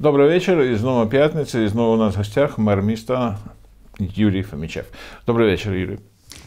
Добрий вечір. І знову п'ятниця, і знову у нас в гостях мер міста Юрій Фомічев. Добрий вечір, Юрій.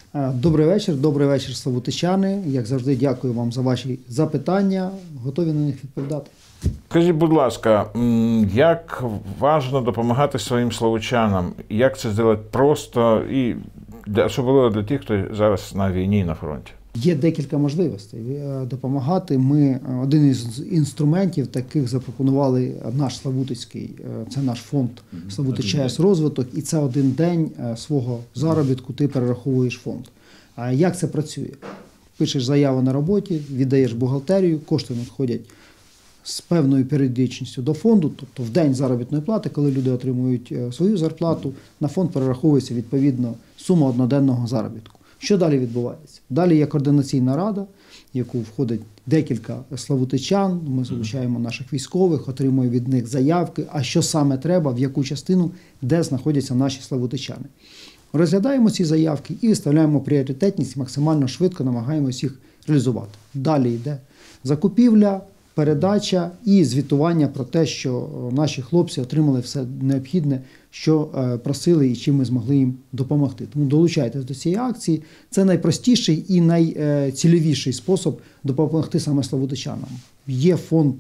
Добрий вечір, славутичани. Як завжди, дякую вам за ваші запитання. Готові на них відповідати. Скажіть, будь ласка, як важливо допомагати своїм славутчанам? Як це зробити просто і особливо для тих, хто зараз на війні, на фронті? Є декілька можливостей допомагати. Ми один із інструментів таких запропонували наш Славутицький, це наш фонд Славутич ЧАЕС розвиток, і це один день свого заробітку ти перераховуєш фонд. А як це працює? Пишеш заяву на роботі, віддаєш бухгалтерію, кошти надходять з певною періодичністю до фонду, тобто в день заробітної плати, коли люди отримують свою зарплату, на фонд перераховується відповідно сума одноденного заробітку. Що далі відбувається? Далі є координаційна рада, в яку входить декілька славутичан, ми залучаємо наших військових, отримуємо від них заявки, а що саме треба, в яку частину, де знаходяться наші славутичани. Розглядаємо ці заявки і виставляємо пріоритетність, максимально швидко намагаємося їх реалізувати. Далі йде закупівля, передача і звітування про те, що наші хлопці отримали все необхідне, що просили і чим ми змогли їм допомогти. Тому долучайтесь до цієї акції. Це найпростіший і найцільовіший спосіб допомогти саме славутичанам. Є фонд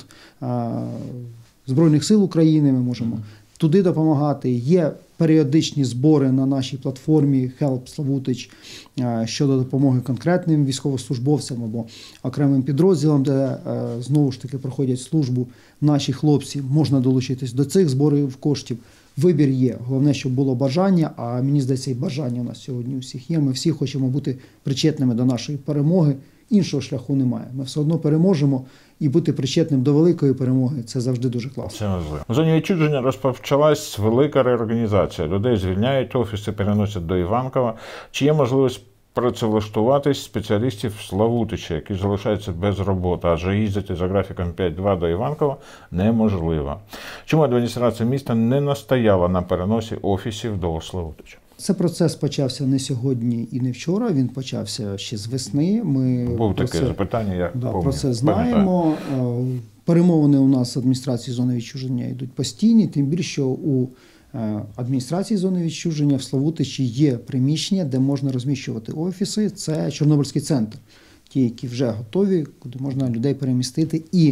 Збройних сил України, ми можемо туди допомагати. Є періодичні збори на нашій платформі Help Славутич щодо допомоги конкретним військовослужбовцям або окремим підрозділам, де знову ж таки проходять службу наші хлопці. Можна долучитись до цих зборів коштів. Вибір є. Головне, щоб було бажання, а мені здається, і бажання у нас сьогодні у всіх є. Ми всі хочемо бути причетними до нашої перемоги. Іншого шляху немає. Ми все одно переможемо, і бути причетним до великої перемоги – це завжди дуже класно. Це важливо. У зоні відчуження розпочалась велика реорганізація. Людей звільняють, офіси переносять до Іванкова. Чи є можливість працевлаштуватись спеціалістів Славутича, які залишаються без роботи, адже їздити за графіком 5-2 до Іванкова неможливо? Чому адміністрація міста не настояла на переносі офісів до Славутича? Це процес почався не сьогодні і не вчора, він почався ще з весни. Ми Був таке запитання, я про це знаємо. Перемовини у нас з адміністрації зони відчуження йдуть постійні, тим більше, що у адміністрації зони відчуження в Славутичі є приміщення, де можна розміщувати офіси. Це Чорнобильський центр, ті, які вже готові, куди можна людей перемістити. І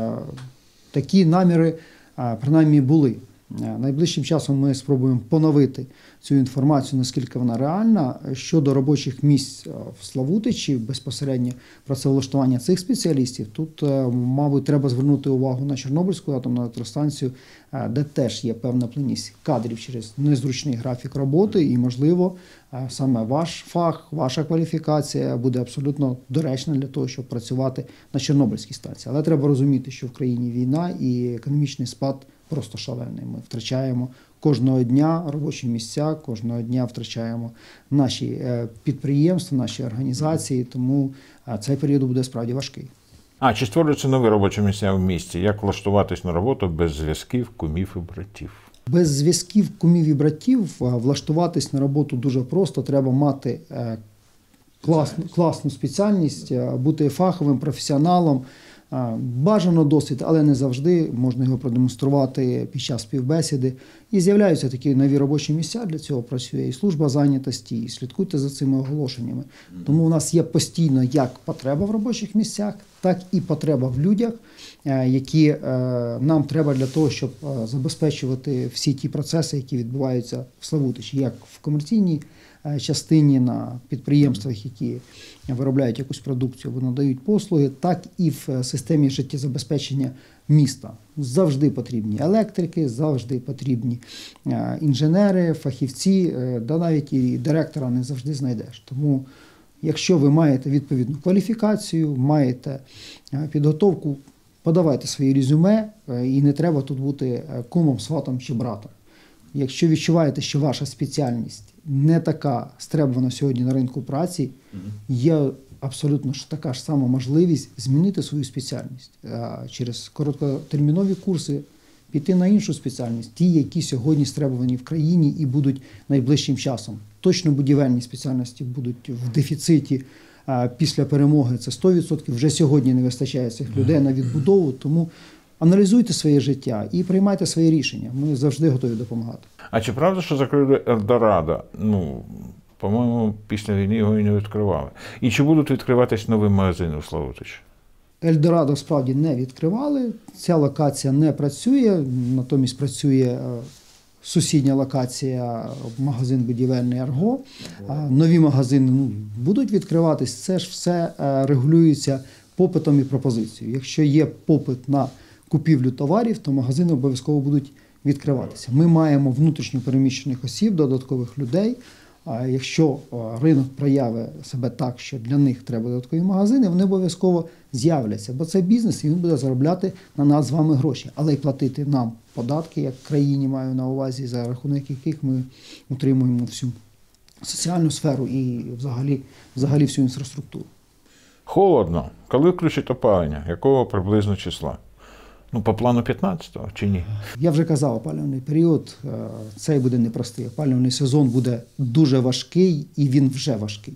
такі наміри, принаймні, були. Найближчим часом ми спробуємо поновити цю інформацію, наскільки вона реальна. Щодо робочих місць в Славутичі, безпосередньо працевлаштування цих спеціалістів, тут, мабуть, треба звернути увагу на Чорнобильську атомну електростанцію, де теж є певна плинність кадрів через незручний графік роботи, і, можливо, саме ваш фах, ваша кваліфікація буде абсолютно доречна для того, щоб працювати на Чорнобильській станції. Але треба розуміти, що в країні війна і економічний спад просто шалений. Ми втрачаємо кожного дня робочі місця, кожного дня втрачаємо наші підприємства, наші організації, тому цей період буде справді важкий. Чи створюються нові робочі місця в місті? Як влаштуватись на роботу без зв'язків, кумів і братів? Без зв'язків, кумів і братів влаштуватись на роботу дуже просто. Треба мати класну спеціальність, бути фаховим професіоналом. Бажано досвід, але не завжди можна його продемонструвати під час співбесіди. І з'являються такі нові робочі місця, для цього працює і служба зайнятості, і слідкуйте за цими оголошеннями. Тому у нас є постійно як потреба в робочих місцях, так і потреба в людях, які нам треба для того, щоб забезпечувати всі ті процеси, які відбуваються в Славутичі, як в комерційній частині на підприємствах, які виробляють якусь продукцію, або надають послуги, так і в системі життєзабезпечення міста. Завжди потрібні електрики, завжди потрібні інженери, фахівці, да навіть і директора не завжди знайдеш. Тому, якщо ви маєте відповідну кваліфікацію, маєте підготовку, подавайте свої резюме, і не треба тут бути кумом, сватом чи братом. Якщо відчуваєте, що ваша спеціальність не така стребувана сьогодні на ринку праці, є абсолютно така ж сама можливість змінити свою спеціальність. Через короткотермінові курси піти на іншу спеціальність, ті, які сьогодні стребувані в країні і будуть найближчим часом. Точно будівельні спеціальності будуть в дефіциті після перемоги, це 100%. Вже сьогодні не вистачає цих людей на відбудову, тому аналізуйте своє життя і приймайте свої рішення. Ми завжди готові допомагати. А чи правда, що закрили Ельдорадо? По-моєму, після війни його і не відкривали. І чи будуть відкриватись нові магазини у Славутичі? Ельдорадо справді не відкривали, ця локація не працює, натомість працює сусідня локація, магазин будівельний «Арго». Нові магазини будуть відкриватись, це ж все регулюється попитом і пропозицією. Якщо є попит на купівлю товарів, то магазини обов'язково будуть відкриватися. Ми маємо внутрішньо переміщених осіб, додаткових людей. Якщо ринок проявить себе так, що для них треба додаткові магазини, вони обов'язково з'являться, бо це бізнес, і він буде заробляти на нас з вами гроші, але й платити нам податки, як країні маю на увазі, за рахунок яких ми утримуємо всю соціальну сферу і взагалі всю інфраструктуру. Холодно. Коли включать опалення? Якого приблизно числа? По плану 15-го чи ні? Я вже казав, опалювальний період, цей буде непростий. Опалювальний сезон буде дуже важкий, і він вже важкий.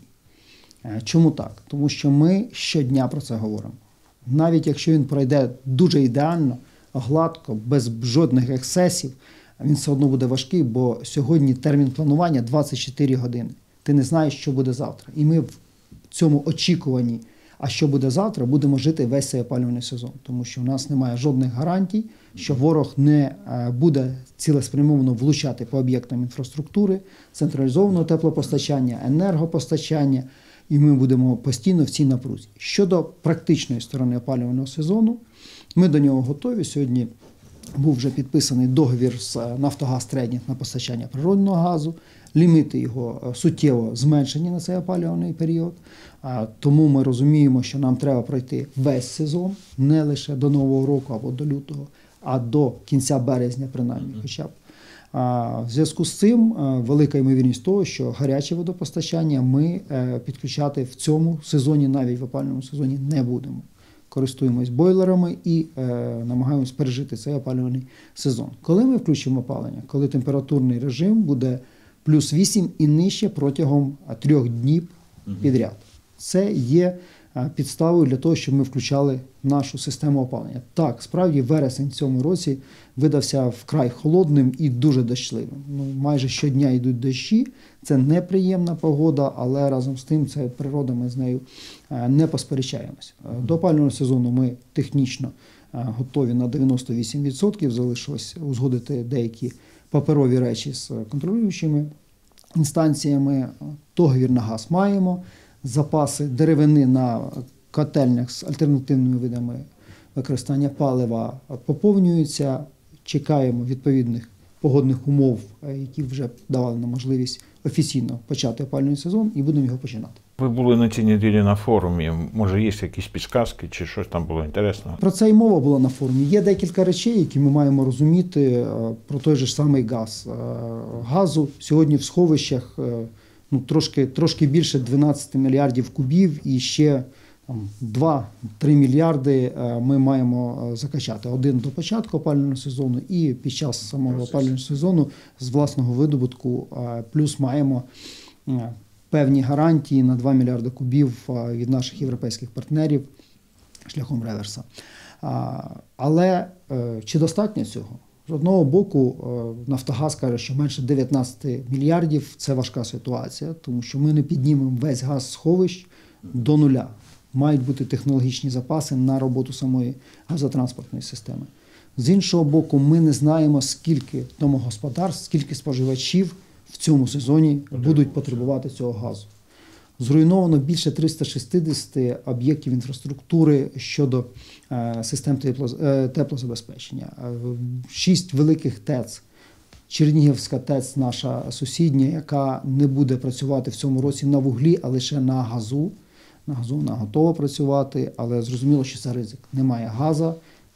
Чому так? Тому що ми щодня про це говоримо. Навіть якщо він пройде дуже ідеально, гладко, без жодних ексцесів, він все одно буде важкий, бо сьогодні термін планування 24 години. Ти не знаєш, що буде завтра. І ми в цьому очікуванні, а що буде завтра, будемо жити весь цей опалювальний сезон. Тому що в нас немає жодних гарантій, що ворог не буде цілеспрямовано влучати по об'єктам інфраструктури, централізованого теплопостачання, енергопостачання, і ми будемо постійно в цій напрузі. Щодо практичної сторони опалювального сезону, ми до нього готові. Сьогодні був вже підписаний договір з «Нафтогаз Трейдинг» на постачання природного газу. Ліміти його суттєво зменшені на цей опалювальний період. Тому ми розуміємо, що нам треба пройти весь сезон, не лише до Нового року або до лютого, а до кінця березня принаймні хоча б. В зв'язку з цим велика ймовірність того, що гаряче водопостачання ми підключати в цьому сезоні, навіть в опалювальному сезоні, не будемо. Користуємось бойлерами і намагаємось пережити цей опалювальний сезон. Коли ми включимо опалення? Коли температурний режим буде плюс 8 і нижче протягом 3 днів підряд. Це є підставою для того, щоб ми включали нашу систему опалення. Так, справді вересень в цьому році видався вкрай холодним і дуже дощливим. Майже щодня йдуть дощі, це неприємна погода, але разом з тим це природа, ми з нею не посперечаємося. До опалювального сезону ми технічно готові на 98%, залишилось узгодити деякі паперові речі з контролюючими інстанціями. Договір на газ маємо, запаси деревини на котельнях з альтернативними видами використання палива поповнюються, чекаємо відповідних погодних умов, які вже давали нам можливість офіційно почати опалювальний сезон, і будемо його починати. Ви були на цій неділі на форумі, може є якісь підказки чи щось там було інтересного? Про це й мова була на форумі. Є декілька речей, які ми маємо розуміти про той же самий газ. Газу сьогодні в сховищах трошки більше 12 мільярдів кубів і ще 2-3 мільярди ми маємо закачати. Один до початку опалювального сезону і під час самого опалювального сезону з власного видобутку, плюс маємо певні гарантії на 2 мільярди кубів від наших європейських партнерів шляхом реверса. Але чи достатньо цього? З одного боку, «Нафтогаз» каже, що менше 19 мільярдів – це важка ситуація, тому що ми не піднімемо весь газ сховищ до нуля. Мають бути технологічні запаси на роботу самої газотранспортної системи. З іншого боку, ми не знаємо, скільки домогосподарств, скільки споживачів в цьому сезоні будуть потребувати цього газу. Зруйновано більше 360 об'єктів інфраструктури щодо систем теплозабезпечення. 6 великих ТЕЦ. Чернігівська ТЕЦ наша сусідня, яка не буде працювати в цьому році на вуглі, а лише на газу. На газу вона готова працювати, але зрозуміло, що це ризик. Немає газу,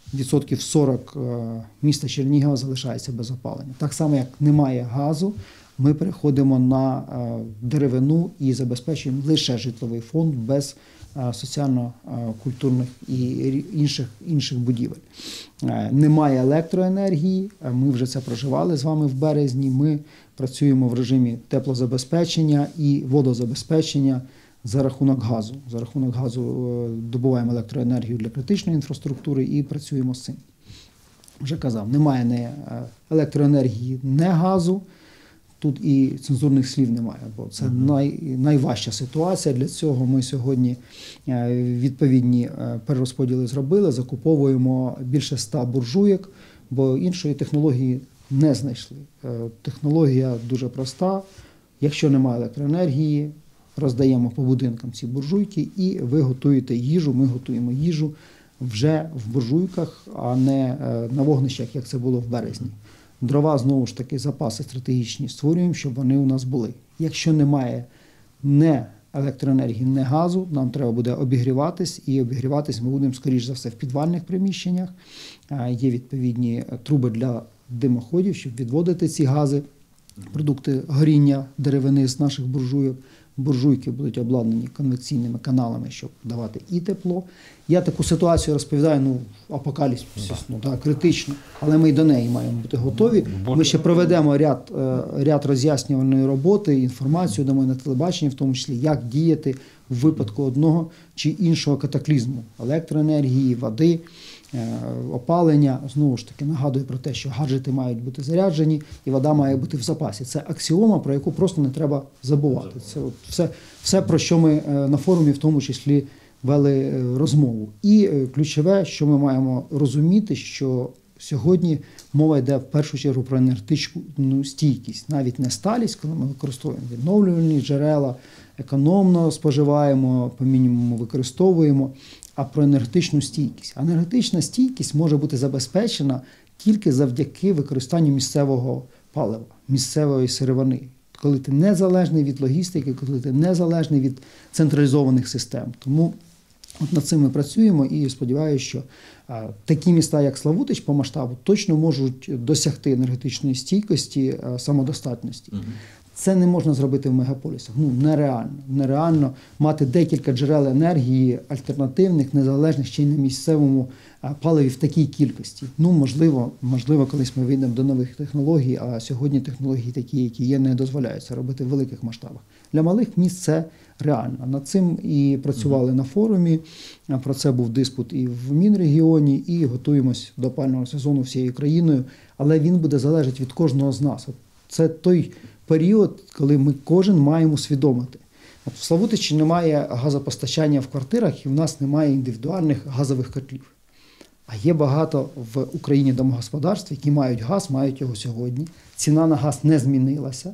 40% міста Чернігова залишається без опалення. Так само, як немає газу, ми переходимо на деревину і забезпечуємо лише житловий фонд без соціально-культурних і інших будівель. Немає електроенергії, ми вже це проживали з вами в березні, ми працюємо в режимі теплозабезпечення і водозабезпечення за рахунок газу. За рахунок газу добуваємо електроенергію для критичної інфраструктури і працюємо з цим. вже казав, немає ні електроенергії, ні газу. Тут і цензурних слів немає, бо це найважча ситуація. Для цього ми сьогодні відповідні перерозподіли зробили, закуповуємо більше 100 буржуйок, бо іншої технології не знайшли. Технологія дуже проста. Якщо немає електроенергії, роздаємо по будинкам ці буржуйки і ви готуєте їжу, ми готуємо їжу вже в буржуйках, а не на вогнищах, як це було в березні. Дрова, знову ж таки, запаси стратегічні створюємо, щоб вони у нас були. Якщо немає не електроенергії, не газу, нам треба буде обігріватись, і обігріватись ми будемо, скоріш за все, в підвальних приміщеннях. Є відповідні труби для димоходів, щоб відводити ці гази, продукти горіння деревини з наших буржуйок. Буржуйки будуть обладнані конвекційними каналами, щоб давати і тепло. Я таку ситуацію розповідаю, апокаліпсис, критично, але ми й до неї маємо бути готові. Ми ще проведемо ряд роз'яснювальної роботи, інформацію дамо на телебаченні, в тому числі, як діяти в випадку одного чи іншого катаклізму – електроенергії, води, опалення. Знову ж таки, нагадую про те, що гаджети мають бути заряджені і вода має бути в запасі. Це аксіома, про яку просто не треба забувати. Це все, про що ми на форумі в тому числі вели розмову. І ключове, що ми маємо розуміти, що сьогодні мова йде в першу чергу про енергетичну стійкість. Навіть не сталість, коли ми використовуємо відновлювальні джерела, економно споживаємо, по мінімуму використовуємо, а про енергетичну стійкість. А енергетична стійкість може бути забезпечена тільки завдяки використанню місцевого палива, місцевої сировини. Коли ти незалежний від логістики, коли ти незалежний від централізованих систем. Тому над цим ми працюємо і сподіваюся, що такі міста, як Славутич по масштабу, точно можуть досягти енергетичної стійкості, самодостатності. Це не можна зробити в мегаполісах. Нереально. Нереально мати декілька джерел енергії, альтернативних, незалежних, ще й на місцевому паливі в такій кількості. Можливо, колись ми вийдемо до нових технологій, а сьогодні технології такі, які є, не дозволяють це робити в великих масштабах. Для малих міст це реально. Над цим і працювали на форумі, про це був диспут і в Мінрегіоні, і готуємось до опалювального сезону всією країною, але він буде залежати від кожного з нас. Це той період, коли ми кожен маємо усвідомити. В Славутичі немає газопостачання в квартирах і в нас немає індивідуальних газових котлів. А є багато в Україні домогосподарств, які мають газ, мають його сьогодні. Ціна на газ не змінилася.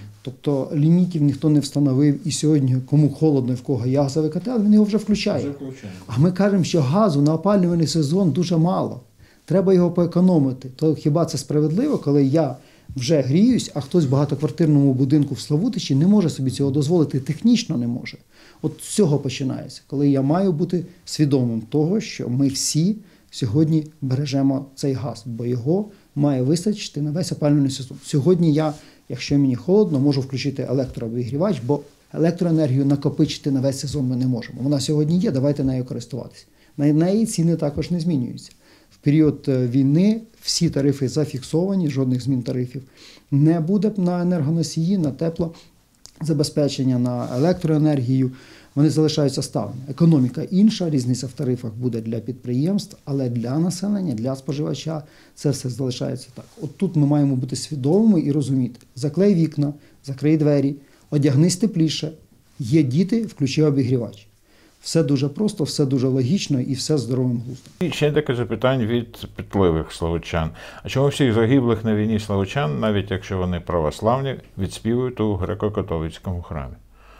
Тобто лімітів ніхто не встановив і сьогодні кому холодно і в кого є газовий котел, він його вже включає. А ми кажемо, що газу на опалювальний сезон дуже мало. Треба його поекономити. То хіба це справедливо, коли я вже гріюсь, а хтось в багатоквартирному будинку в Славутичі не може собі цього дозволити, технічно не може. От з цього починається, коли я маю бути свідомим того, що ми всі сьогодні бережемо цей газ, бо його має вистачити на весь опалювальний сезон. Сьогодні я, якщо мені холодно, можу включити електрообігрівач, бо електроенергію накопичити на весь сезон ми не можемо. Вона сьогодні є, давайте нею користуватися. На неї ціни також не змінюються. В період війни всі тарифи зафіксовані, жодних змін тарифів не буде на енергоносії, на теплозабезпечення, на електроенергію. Вони залишаються сталими. Економіка інша, різниця в тарифах буде для підприємств, але для населення, для споживача це все залишається так. От тут ми маємо бути свідомими і розуміти. Заклей вікна, закрий двері, одягнись тепліше, є діти, включи обігрівач. Все дуже просто, все дуже логічно і все здоровим глуздом. І ще таке запитання від питливих славутчан. А чому всіх загиблих на війні славутчан, навіть якщо вони православні, відспівують у греко-католицькому храмі?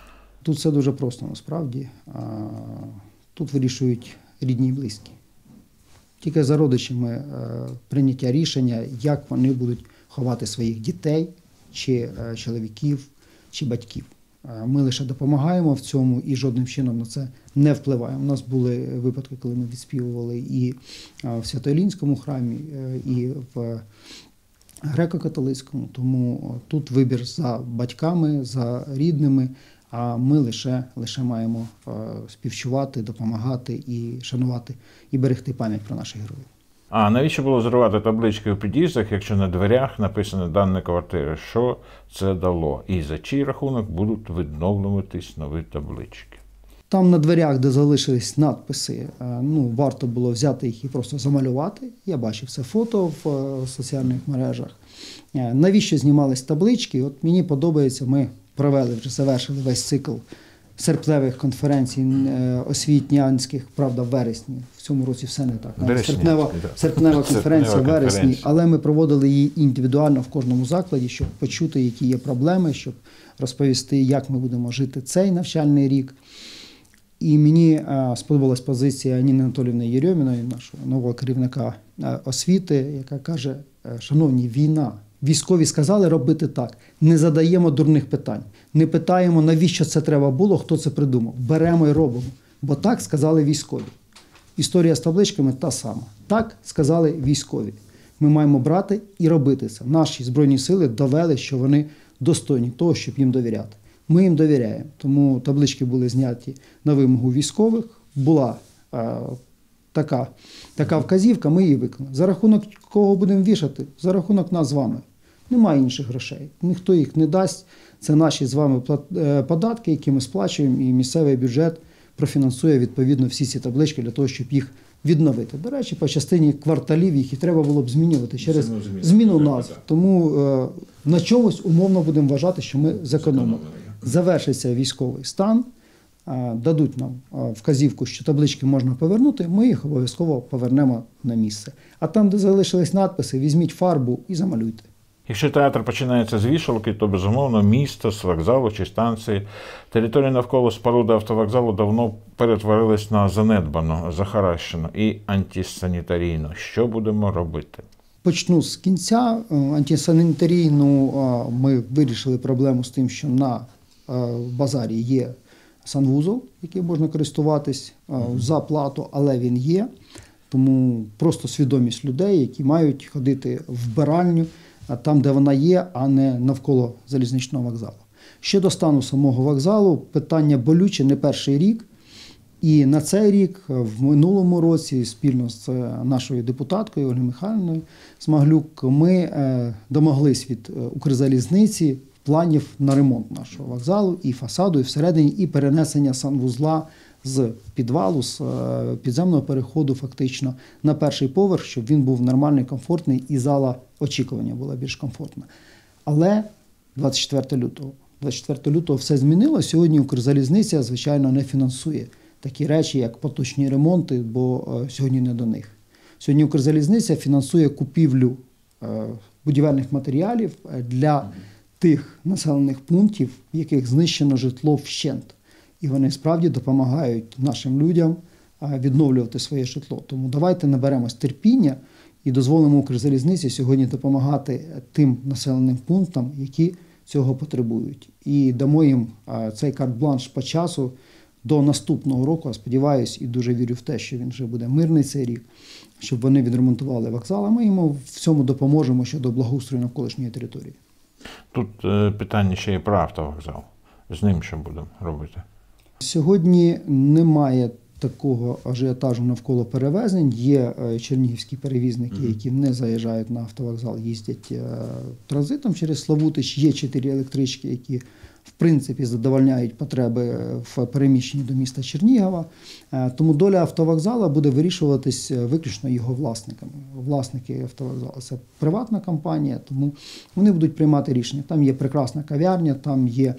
Тут все дуже просто насправді. Тут вирішують рідні і близькі. Тільки за родичами прийняття рішення, як вони будуть ховати своїх дітей, чи чоловіків, чи батьків. Ми лише допомагаємо в цьому і жодним чином на це не впливаємо. У нас були випадки, коли ми відспівували і в Свято-Іллінському храмі, і в греко-католицькому. Тому тут вибір за батьками, за рідними, а ми лише маємо співчувати, допомагати і шанувати, і берегти пам'ять про наших героїв. А навіщо було зривати таблички у під'їздах, якщо на дверях написано «Дана квартира»? Що це дало? І за чий рахунок будуть відновлюватись нові таблички? Там на дверях, де залишились надписи, варто було взяти їх і просто замалювати. Я бачив це фото в соціальних мережах. Навіщо знімались таблички? От мені подобається, ми провели, вже завершили весь цикл серпневих конференцій освітнянських, правда, в вересні. В цьому році все не так. Серпнева конференція в вересні, але ми проводили її індивідуально в кожному закладі, щоб почути, які є проблеми, щоб розповісти, як ми будемо жити цей навчальний рік. І мені сподобалась позиція Ніни Анатоліївни Єрьоміної, нашого нового керівника освіти, яка каже: шановні, війна. Військові сказали робити так. Не задаємо дурних питань. Не питаємо, навіщо це треба було, хто це придумав. Беремо і робимо. Бо так сказали військові. Історія з табличками та сама. Так сказали військові. Ми маємо брати і робити це. Наші Збройні сили довели, що вони достойні того, щоб їм довіряти. Ми їм довіряємо. Тому таблички були зняті на вимогу військових. Була така вказівка, ми її виконали. За рахунок кого будемо вішати? За рахунок нас з вами. Немає інших грошей. Ніхто їх не дасть. Це наші з вами податки, які ми сплачуємо, і місцевий бюджет профінансує відповідно всі ці таблички для того, щоб їх відновити. До речі, по частині кварталів їх і треба було б змінювати через зміну назв. Тому на чомусь умовно будемо вважати, що ми зекономили. Завершиться військовий стан, дадуть нам вказівку, що таблички можна повернути, ми їх обов'язково повернемо на місце. А там, де залишились надписи, візьміть фарбу і замалюйте. Якщо театр починається з вішалки, то, безумовно, місто з вокзалу чи станції. Територія навколо споруди автовокзалу давно перетворилась на занедбану, захаращену і антисанітарійну. Що будемо робити? Почну з кінця. Антисанітарійну ми вирішили проблему з тим, що на базарі є санвузол, який можна користуватись за плату, але він є. Тому просто свідомість людей, які мають ходити в вбиральню, там, де вона є, а не навколо залізничного вокзалу. Щодо стану самого вокзалу, питання болюче не перший рік. І на цей рік, в минулому році, спільно з нашою депутаткою Ольгою Михайлівною Смаглюк, ми домоглись від Укрзалізниці планів на ремонт нашого вокзалу, і фасаду, і всередині, і перенесення санвузла з підвалу, з підземного переходу фактично на перший поверх, щоб він був нормальний, комфортний, і зала очікування була більш комфортна. Але 24 лютого все змінилося. Сьогодні Укрзалізниця, звичайно, не фінансує такі речі, як поточні ремонти, бо сьогодні не до них. Сьогодні Укрзалізниця фінансує купівлю будівельних матеріалів для тих населених пунктів, в яких знищено житло вщент. І вони справді допомагають нашим людям відновлювати своє житло. Тому давайте наберемось терпіння і дозволимо Укрзалізниці сьогодні допомагати тим населеним пунктам, які цього потребують. І дамо їм цей карт-бланш по часу до наступного року. Сподіваюсь, і дуже вірю в те, що він вже буде мирний цей рік, щоб вони відремонтували вокзал, а ми йому в цьому допоможемо щодо благоустрою навколишньої території. Тут питання ще і про автовокзал. З ним що будемо робити? Сьогодні немає такого ажіотажу навколо перевезень. Є чернігівські перевізники, які не заїжджають на автовокзал, їздять транзитом через Славутич. Є 4 електрички, які в принципі задовольняють потреби в переміщенні до міста Чернігова. Тому доля автовокзалу буде вирішуватись виключно його власниками. Власники автовокзалу – це приватна компанія, тому вони будуть приймати рішення. Там є прекрасна кав'ярня, там є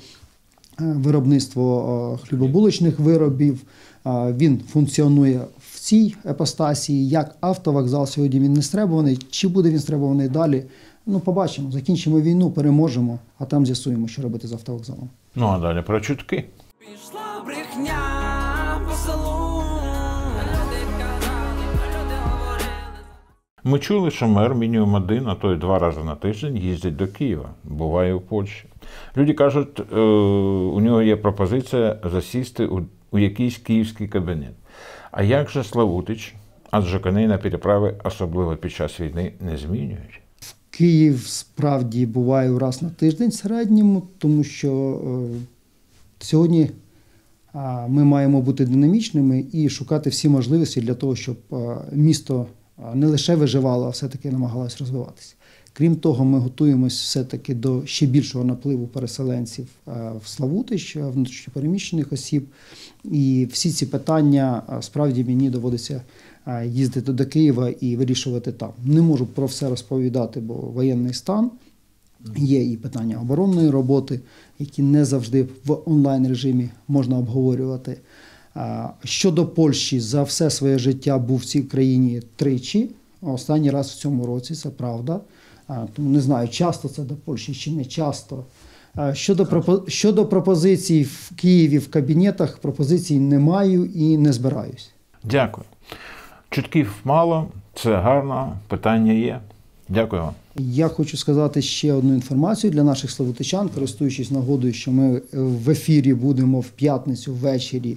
виробництво хлібобулочних виробів, він функціонує в цій епостасії. Як автовокзал сьогодні він не стребуваний, чи буде він стребуваний далі, побачимо. Закінчимо війну, переможемо, а там з'ясуємо, що робити з автовокзалом. Ну, а далі про чутки. Пішла брехня по селу. Люди говорили. Ми чули, що мер мінімум 1, а то й 2 рази на тиждень їздить до Києва, буває у Польщі. Люди кажуть, у нього є пропозиція засісти у якийсь київський кабінет. А як же Славутич? Адже коней на переправи, особливо під час війни, не змінюють. Київ справді буває раз на тиждень в середньому, тому що сьогодні ми маємо бути динамічними і шукати всі можливості для того, щоб місто не лише виживало, а все-таки намагалось розвиватися. Крім того, ми готуємось все-таки до ще більшого напливу переселенців в Славутич, внутрішньопереміщених осіб. І всі ці питання справді мені доводиться їздити до Києва і вирішувати там. Не можу про все розповідати, бо воєнний стан. Є і питання оборонної роботи, які не завжди в онлайн-режимі можна обговорювати. Щодо Польщі, за все своє життя був в цій країні 3, останній раз в цьому році, це правда. Тому не знаю, часто це до Польщі чи не часто. Щодо пропозицій в Києві в кабінетах, пропозицій не маю і не збираюсь. Дякую. Чутків мало, це гарно, питання є. Дякую вам. Я хочу сказати ще одну інформацію для наших славутичан, користуючись нагодою, що ми в ефірі будемо в п'ятницю ввечері.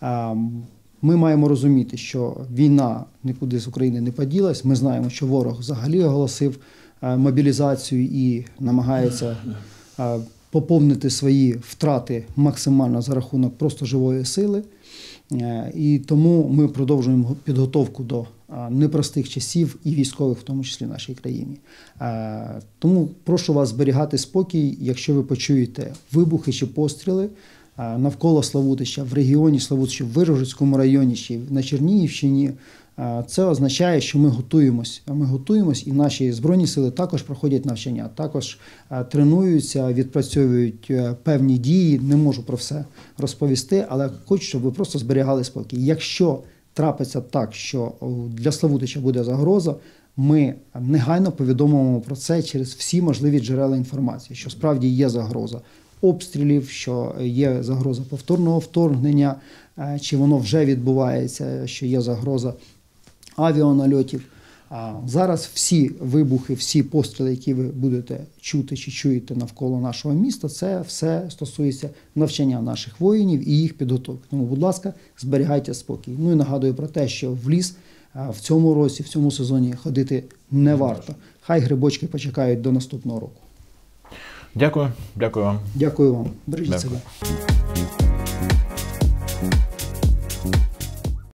Ми маємо розуміти, що війна нікуди з України не поділась. Ми знаємо, що ворог взагалі оголосив мобілізацію і намагається поповнити свої втрати максимально за рахунок просто живої сили. І тому ми продовжуємо підготовку до непростих часів і військових, в тому числі в нашій країні. Тому прошу вас зберігати спокій, якщо ви почуєте вибухи чи постріли навколо Славутича, в регіоні Славутича, в Вижгородському районі чи на Чернігівщині. Це означає, що ми готуємось. Ми готуємось, і наші Збройні сили також проходять навчання, також тренуються, відпрацьовують певні дії. Не можу про все розповісти, але хочу, щоб ви просто зберігали спокій. Якщо трапиться так, що для Славутича буде загроза, ми негайно повідомимо про це через всі можливі джерела інформації, що справді є загроза обстрілів, що є загроза повторного вторгнення, чи воно вже відбувається, що є загроза авіанальотів. Зараз всі вибухи, всі постріли, які ви будете чути чи чуєте навколо нашого міста, це все стосується навчання наших воїнів і їх підготовки. Тому, будь ласка, зберігайте спокій. Ну і нагадую про те, що в ліс в цьому році, в цьому сезоні ходити не варто. Хай грибочки почекають до наступного року. Дякую. Дякую вам. Дякую вам. Бережіть Дякую. себе.